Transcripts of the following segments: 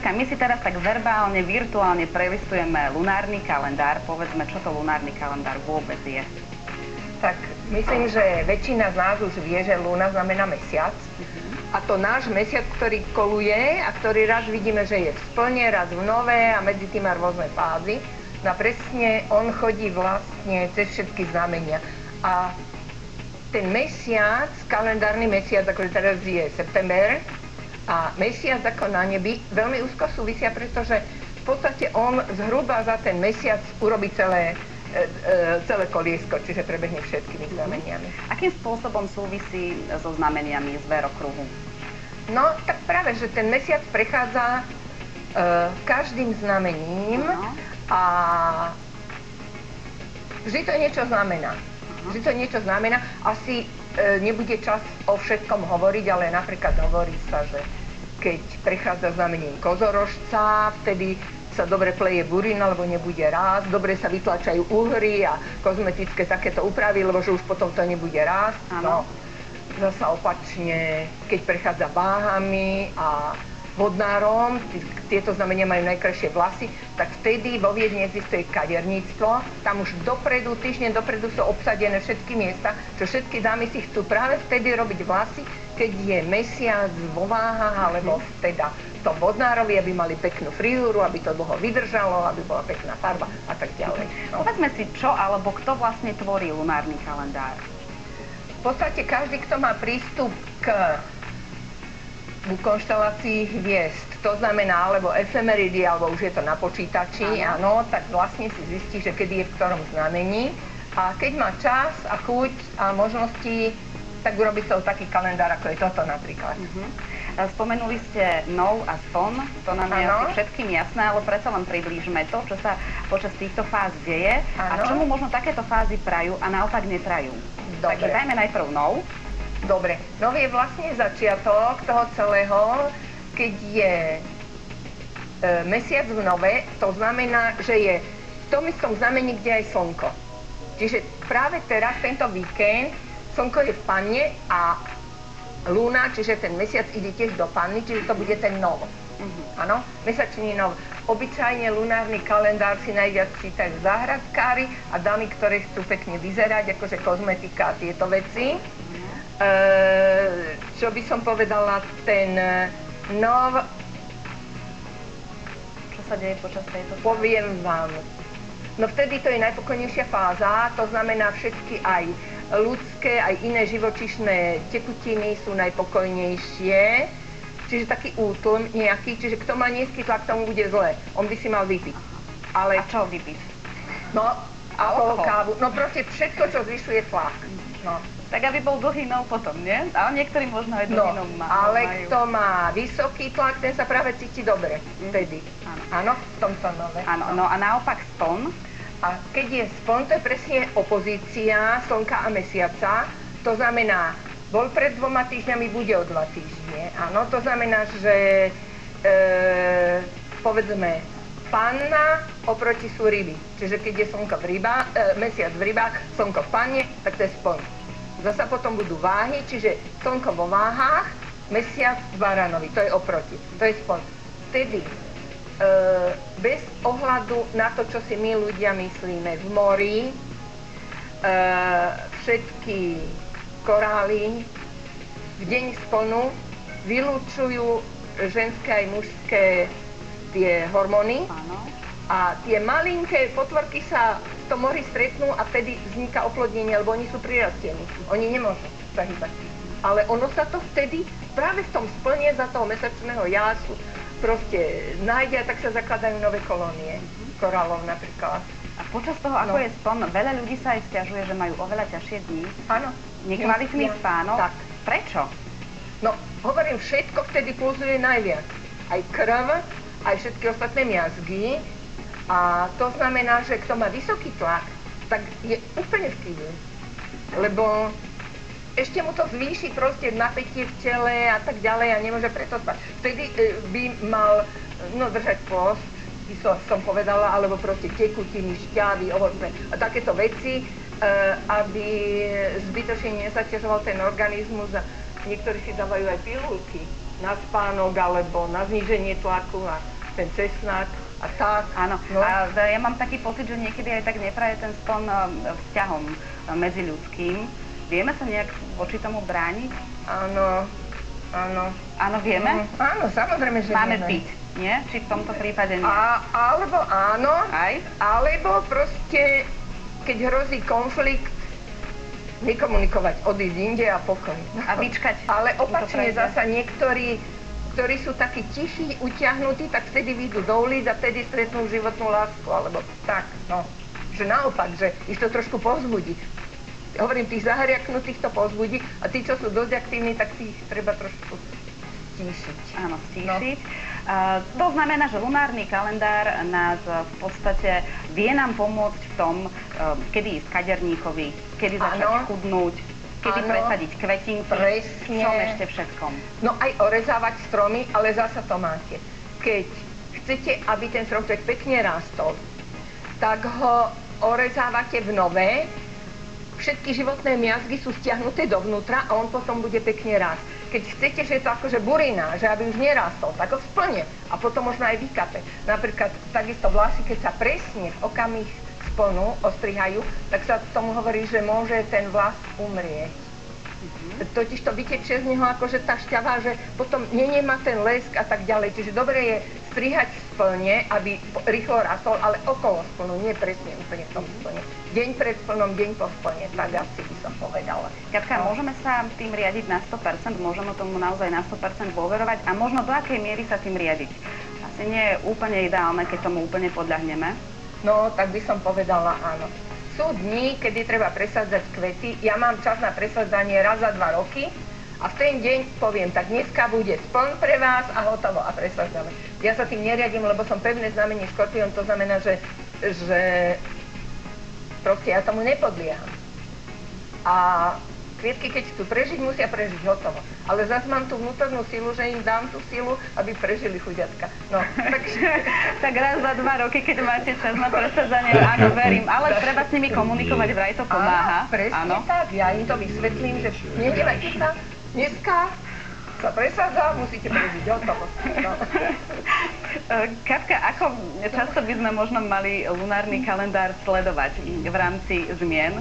Zuzka, my si teraz tak verbálne, virtuálne prelistujeme lunárny kalendár. Povedzme, čo to lunárny kalendár vôbec je. Tak myslím, že väčšina z nás už vie, že lúna znamená mesiac. A to náš mesiac, ktorý koluje a ktorý raz vidíme, že je v splne, raz v nové a medzi tým má rôzne fázy. No a presne on chodí vlastne cez všetky znamenia. A ten mesiac, kalendárny mesiac, akože teraz je september, a mesiac ako na nebi veľmi úzko súvisia, pretože v podstate on zhruba za ten mesiac urobí celé koliesko, čiže prebehne všetkými znameniami. Akým spôsobom súvisí so znameniami zverokruhu? No, tak práve, že ten mesiac prechádza každým znamením a vždy to niečo znamená. Vždy to niečo znamená. Asi nebude čas o všetkom hovoriť, ale napríklad hovorí sa, že keď prechádza znamením kozorožca, vtedy sa dobre pleje burina, lebo nebude rásť, dobre sa vytlačajú uhry a kozmetické takéto úpravy, lebo že už potom to nebude rásť. No, zasa opačne, keď prechádza váhami a vodnárom, tieto znamenia majú najkrajšie vlasy, tak vtedy vo Viedni existuje kaderníctvo. Tam už dopredu, týždeň dopredu sú obsadené všetky miesta, čo všetky dámy si chcú práve vtedy robiť vlasy, keď je mesiac vo váhach, alebo teda to vodnárovi, aby mali peknú frizúru, aby to dlho vydržalo, aby bola pekná farba a tak ďalej. No. Povedzme si, čo alebo kto vlastne tvorí lunárny kalendár? V podstate každý, kto má prístup k konštelácii hviezd, to znamená alebo efemeridy, alebo už je to na počítači, áno, tak vlastne si zistí, že kedy je v ktorom znamení. A keď má čas a chuť a možnosti, tak urobí to taký kalendár, ako je toto napríklad. Spomenuli ste nov a spon, to nám je asi všetkým jasné, ale predsa len priblížme to, čo sa počas týchto fáz deje a čomu možno takéto fázy prajú a naopak neprajú. Dobre. Takže dajme najprv nov. Dobre, nov je vlastne začiatok toho celého, keď je mesiac v nove, to znamená, že je v tom istom znamení, kde aj slnko. Čiže práve teraz, tento víkend, slnko je v panne a lúna, čiže ten mesiac ide tiež do panny, čiže to bude ten nov. Áno, mesačný nov. Obyčajne lunárny kalendár si najviac čítajú záhradkári a dámy, ktoré chcú pekne vyzerať, akože kozmetika a tieto veci. Čo by som povedala, ten nov... Čo sa deje počas tejto fázy? Poviem vám. No vtedy to je najpokojnejšia fáza, to znamená všetky aj ľudské, aj iné živočíšne tekutiny sú najpokojnejšie. Čiže taký útlm nejaký, čiže kto má nízky tlak, tomu bude zle. On by si mal vypiť. Ale... A čo vypiť? No, alkohol, kávu. No proste všetko, čo zvyšuje tlak. No. Tak aby bol dlhý nov potom, nie? Ale niektorí možno aj dlhý nov majú. Ale kto má vysoký tlak, ten sa práve cíti dobre vtedy. Áno, v tomto nove. Áno, no a naopak spon? A keď je spon, to je presne opozícia slnka a mesiaca. To znamená, bol pred 2 týždňami, bude o 2 týždne. Áno, to znamená, že povedzme, panna oproti sú ryby. Čiže keď je slnko v rybách, mesiac v rybách, slnko v panne, tak to je spon. Zasa potom budú váhy, čiže slnko vo váhách, mesiac v baranovi, to je oproti, to je spon. Vtedy, bez ohľadu na to, čo si my ľudia myslíme, v mori, všetky korály v deň sponu vylúčujú ženské aj mužské tie hormóny. A tie malinké potvorky sa v tom mori stretnú a vtedy vzniká oplodnenie, lebo oni sú prirastení. Oni nemôžu sa hýbať. Ale ono sa to vtedy práve v tom splne za toho mesačného jásu proste nájde a tak sa zakladajú nové kolónie. Korálov napríklad. A počas toho, ako je spon, veľa ľudí sa aj sťažuje, že majú oveľa ťažšie dni. Áno. Nekvalitný spánok. Tak. Prečo? No, hovorím, všetko vtedy pulzuje najviac. Aj krv, aj všetky ostatné miazgy. A to znamená, že kto má vysoký tlak, tak je úplne v kýli. Lebo ešte mu to zvýši proste napätie v tele a tak ďalej a nemôže preto spať. Vtedy by mal držať post, som povedala, alebo proste tekutiny, šťavy, ovoce a takéto veci, aby zbytočne nezaťažoval ten organizmus. A niektorí si dávajú aj pilulky na spánok alebo na zníženie tlaku a ten cesnak a tak. Áno, no. a ja mám taký pocit, že niekedy aj tak nepraje ten sklon vzťahom medziľudským. Vieme sa nejak voči tomu brániť? Áno, áno. Áno, vieme? Áno, samozrejme, že máme vieme. piť, nie? Či v tomto prípade nie? Alebo áno, Aj? alebo proste, keď hrozí konflikt, nekomunikovať, odísť inde a pokoj. A vyčkať. Ale opačne to prejde. zasa niektorí, ktorí sú takí tichí, utiahnutí, tak vtedy vyjdú do ulic a vtedy stretnú životnú lásku, alebo tak, no. Že naopak, že ich to trošku povzbudí. Hovorím, tých zahriaknutých to povzbudí a tí, čo sú dosť aktívni, tak tých treba trošku stíšiť. Áno, stíšiť. To znamená, že lunárny kalendár nás v podstate vie nám pomôcť v tom, kedy ísť kaderníkovi, kedy začať chudnúť, kedy presadiť kvetinky, v čom ešte všetkom. No aj orezávať stromy, ale zasa to máte. Keď chcete, aby ten strom pekne rástol, tak ho orezávate v nové, všetky životné miazgy sú stiahnuté dovnútra a on potom bude pekne rásť. Keď chcete, že je to akože burina, že aby už nerástol, tak ho splne a potom možno aj vykape. Napríklad takisto vlasy, keď sa presne v okamih splnú, ostrihajú, tak sa tomu hovorí, že môže ten vlas umrieť. Totiž to vytečie z neho akože tá šťava, že potom nemá ten lesk a tak ďalej. Čiže dobre je strihať v splne, aby rýchlo rastol, ale okolo splnu, nie presne úplne v tom splne. Deň pred splnom, deň po splne, tak asi by som povedala. Katka, môžeme sa tým riadiť na 100%, môžeme tomu naozaj na 100% dôverovať a možno do akej miery sa tým riadiť? Asi nie je úplne ideálne, keď tomu úplne podľahneme. No, tak by som povedala áno. Sú dni, kedy treba presádzať kvety. Ja mám čas na presádzanie raz za 2 roky a v ten deň poviem, tak dneska bude spln pre vás a hotovo a presádzame. Ja sa tým neriadím, lebo som pevné znamenie Škorpión, to znamená, že proste ja tomu nepodlieham. A kvietky, keď chcú prežiť, musia prežiť hotovo. Ale zase mám tú vnútornú silu, že im dám tú silu, aby prežili chuďatka. No, takže... Tak raz za 2 roky, keď máte čas na presadzanie, áno, verím. Ale treba s nimi komunikovať, vraj to pomáha. Áno, presne tak. Ja im to vysvetlím, že nedívajte sa, dneska sa presádza, musíte prežiť hotovo. No. Katka, ako často by sme možno mali lunárny kalendár sledovať v rámci zmien?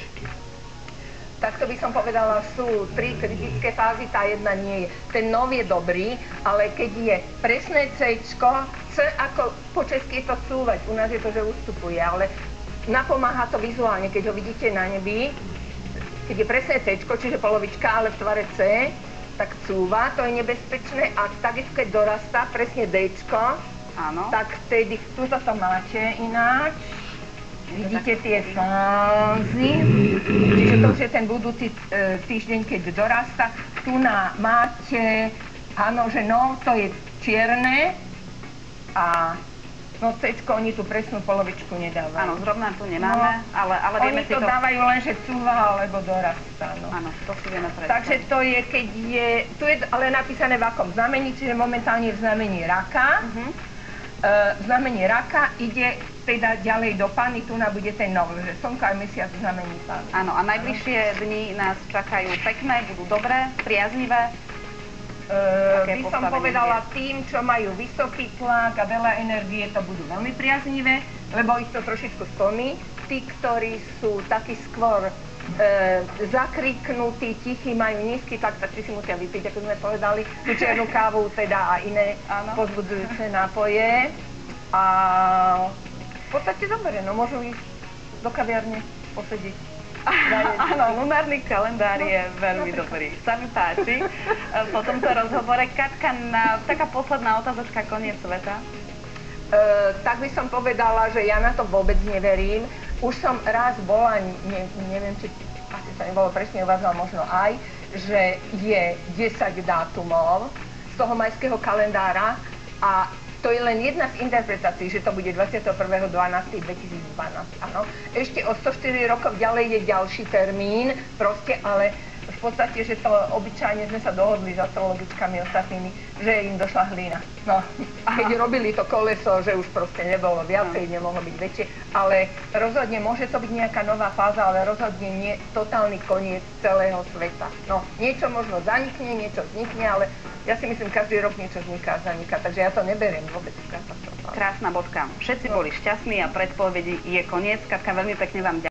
Takto by som povedala, sú 3 kritické fázy, tá jedna nie je. Ten nov je dobrý, ale keď je presné C-čko, C ako po česky je to cúvať, u nás je to, že ustupuje, ale napomáha to vizuálne, keď ho vidíte na nebi, keď je presné C-čko, čiže polovička, ale v tvare C, tak cúva, to je nebezpečné a takisto keď dorastá presne D-čko, tak vtedy, tu to máte ináč, vidíte tie fázy, čiže to už je ten budúci týždeň, keď dorasta. Tu máte, áno, že no, to je čierne a no C-čko, oni tú presnú polovičku nedávajú. Áno, zrovna tu nemáme, ale vieme si to... Oni to dávajú len, že cúva alebo dorastá. No. Áno, to si vieme predstaviť. Takže to je, keď je, tu je ale napísané v akom znamení, čiže momentálne v znamení raka. V znamení raka ide teda ďalej do Panny, tu bude ten nov, že slnko aj mesiac v znamení Panny. Áno, a najbližšie dni nás čakajú pekné, budú dobré, priaznivé. By som povedala tým, čo majú vysoký tlak a veľa energie, to budú veľmi priaznivé, lebo ich to trošičku stlmí. Tí, ktorí sú takí skôr zakriknutí, tichí, majú nízky tlak, tak si musia vypiť, ako sme povedali, tú čiernu kávu teda a iné pozbudzujúce nápoje. A v podstate dobre, no môžu ísť do kaviarne posediť. Áno, lunárny kalendár je veľmi dobrý. Sa mi páči. Po tomto rozhovore, Katka, taká posledná otázočka, koniec sveta. Tak by som povedala, že ja na to vôbec neverím. Už som raz bola, neviem, či asi to nebolo presne uvádzala, možno aj, že je 10 dátumov z toho majského kalendára a to je len jedna z interpretácií, že to bude 21.12.2012, áno. Ešte o 104 rokov ďalej je ďalší termín, proste, ale v podstate, že to obyčajne sme sa dohodli s astrologickami ostatnými, že im došla hlina. No, keď robili to koleso, že už proste nebolo viacej, nemohlo byť väčšie, ale rozhodne môže to byť nejaká nová fáza, ale rozhodne nie totálny koniec celého sveta. No, niečo možno zanikne, niečo vznikne, ale ja si myslím, každý rok niečo vzniká a zaniká, takže ja to neberiem vôbec katastrofálne. Krásna bodka. Všetci boli šťastní a predpovedi je koniec. Katka, veľmi pekne vám ďakujem.